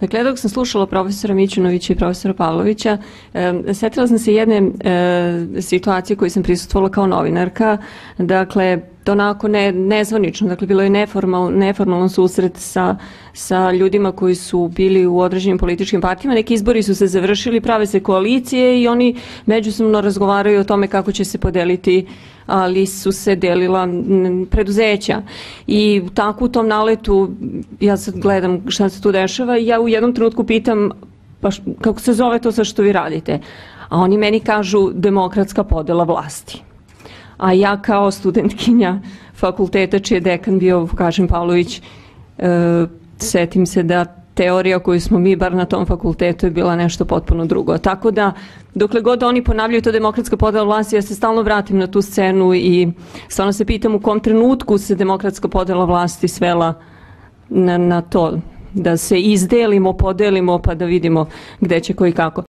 Dakle, dok sam slušala profesora Mićunovića i profesora Pavlovića, setila sam se jedne situacije koju sam prisustvovala kao novinarka. Dakle, to onako nezvanično, dakle, bilo je neformalan susret sa ljudima koji su bili u određenim političkim partijama. Neki izbori su se završili, prave se koalicije i oni međusobno razgovaraju o tome kako će se podeliti, ali su se delila preduzeća. I tako u tom naletu, ja sad gledam šta se tu dešava i ja u jednom trenutku pitam, pa kako se zove to sa što vi radite? A oni meni kažu demokratska podela vlasti. A ja kao studentkinja fakulteta, čiji je dekan bio Vukašin Pavlović, setim se da teorija koju smo mi bar na tom fakultetu je bila nešto potpuno drugo. Tako da, dokle god oni ponavljaju to demokratska podela vlasti, ja se stalno vratim na tu scenu i stvarno se pitam u kom trenutku se demokratska podela vlasti svela na to da se izdelimo, podelimo pa da vidimo gde će ko i kako.